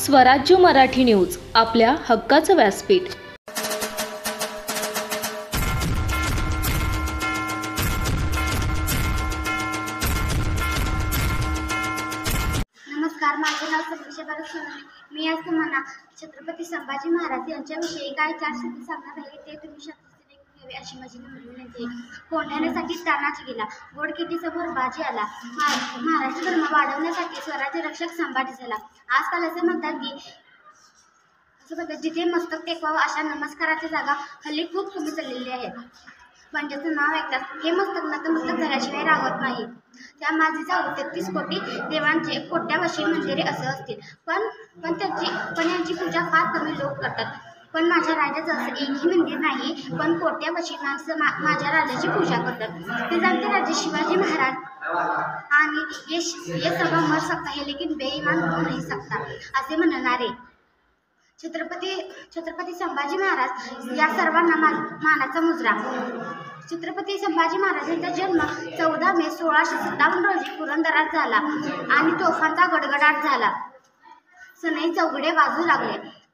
स्वराज्य मराठी न्यूज, आपल्या हक्काचं व्यासपीठ। नमस्कार, माझे नाव सतीश सोनाने। मी आज तुम्हाला छत्रपती संभाजी महाराज यांच्याविषयी काय 4 शब्द सांगणार आहे ते तुम्ही शास्त्रीय घ्यावे अशी माझी विनंती आहे। कोंढाण्यासाठी तानाजी गेला, गोडकिटीसमोर बाजी आला, महाराष्ट्र धर्म वाढवण्यासाठी स्वराज्य रक्षक संभाजी झाला। आजकाल असे म्हणतात की जिथे मस्तक टेकवावं अशा नमस्काराच्या जागा हल्ली खूप कमी चाललेली आहेत। पंजाचं नाव ऐकताच हे मस्तक नतमस्तक झाल्याशिवाय राहत नाही। त्या माझीचा 33 कोटी देवांचे कोट्यावशी मंदिरे असं असतील, पण यांची पूजा फार कमी लोक करतात। पण माझ्या राजाचं असं एकही मंदिर नाही, पण कोट्यावशी माणसं माझ्या राजाची पूजा करतात। ते जाणते राजे शिवाजी महाराज आणि ये सब मर सकता है लेकिन बेईमान हो नहीं सकता असे म्हणणारे छत्रपती संभाजी महाराज या सर्वांना मानाचा मुजरा। छत्रपती संभाजी महाराज यांचा जन्म 14 मे 1657 रोजी पुरंदरात झाला आणि तोफांचा गडगडाट झाला। सनई चौघडे वाजू लागले।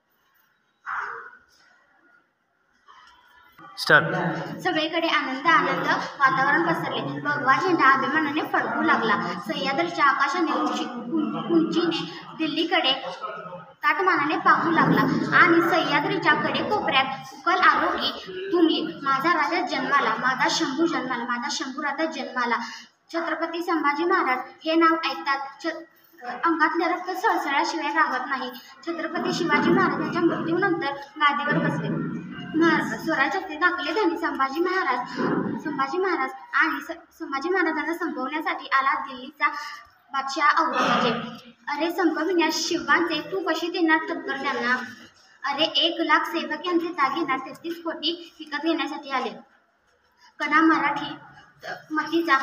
सगळीकडे आनंद वातावरण पसरले। भगवा झेंडा अभिमानाने फडकू लागला। सह्याद्रीच्या आकाशाने उंचीने दिल्लीकडे ताटमानाने पाहू लागला आणि सह्याद्रीच्या कडेकोपऱ्यात उकल आरोगी तुंबली। माझा राजा जन्माला, माझा शंभू जन्माला, माझा शंभूराजा जन्माला। छत्रपती संभाजी महाराज हे नाव ऐकतात अंगातले रक्त सळसळल्याशिवाय राहत नाही। छत्रपती शिवाजी महाराजांच्या मृत्यूनंतर गादीवर बसले। स्वराज्याचे दाखले धनी संभाजी महाराज आणि संभाजी महाराजांना संपवण्यासाठी आला दिल्लीचा बादशाह औरंगजेब। अरे संपविण्यास शिवबांचे तू कशी देणार टक्कर त्यांना? अरे 1 लाख सेवक यांचे दागिना 33 कोटी विकत घेण्यासाठी आले। कणा मराठी मतीचा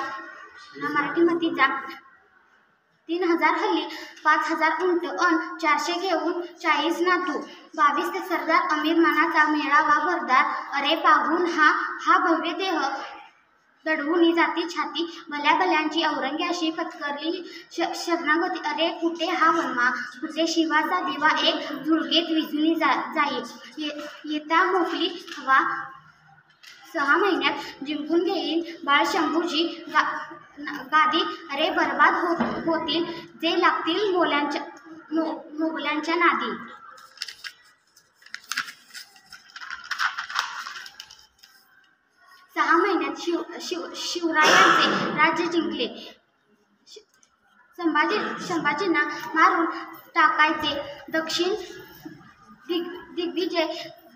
3000 हल्ली 5000 उंट अन 400 घेऊन 40 नातू 22 सरदार अमीर मानाचा मेळावा भरदार। अरे पाहून हा भव्य देह दडवून जाती छाती भल्या भल्यांची औरंग्याशी पत्करली शरणागती। अरे कुठे हा वनवा, कुठे शिवाचा दिवा एक झुळकेत विझून जाईल। येता मोकली हवा 6 महिन्यात जिंकून घेईल बाळ शंभूची गादी। अरे बर्बाद होतील जे लागतील मोगलांच्या नादी। सहा महिन्यात शिवरायांचे राज्य जिंकले। संभाजींना मारून टाकायचे, दक्षिण दिग्विजय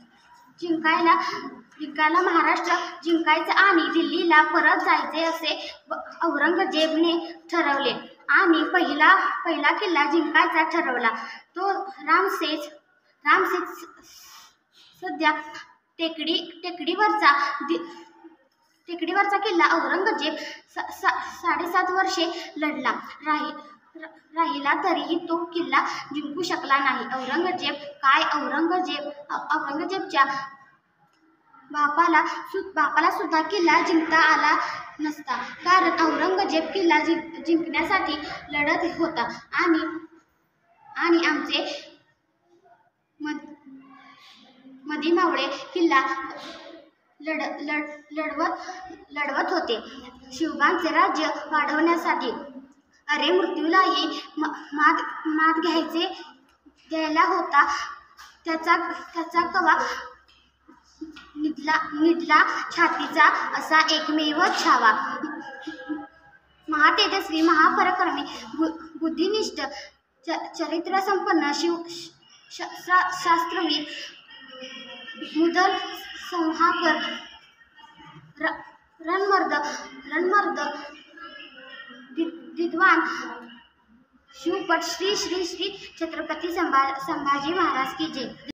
जिंकायला महाराष्ट्र जिंकायचं आणि दिल्लीला परत जायचे असे औरंगजेबने ठरवले आणि पहिला किल्ला जिंकायचा ठरवला तो रामसेज। सध्या टेकडीवरचा किल्ला औरंगजेब 7.5 वर्षे लढला राहिला तरीही तो किल्ला जिंकू शकला नाही। औरंगजेबच्या बापाला सुद्धा किल्ला जिंकता आला नसता, कारण औरंगजेब किल्ला जिंकण्यासाठी लढत होता आणि आमचे मदिमावळे किल्ला लढवत होते शिवबांचे राज्य वाढवण्यासाठी। अरे मृत्यूलाही मात घ्यायला होता त्याचा कवा निडला छातीचा असा एकमेव छावा। महातेजस्वी महापराक्रमी बुद्धिनिष्ठ चरित्रसंपन्न शास्त्रवीर मुदल संहाकर रणमर्द विद्वान शिवपट श्री छत्रपती संभाजी महाराज की जय।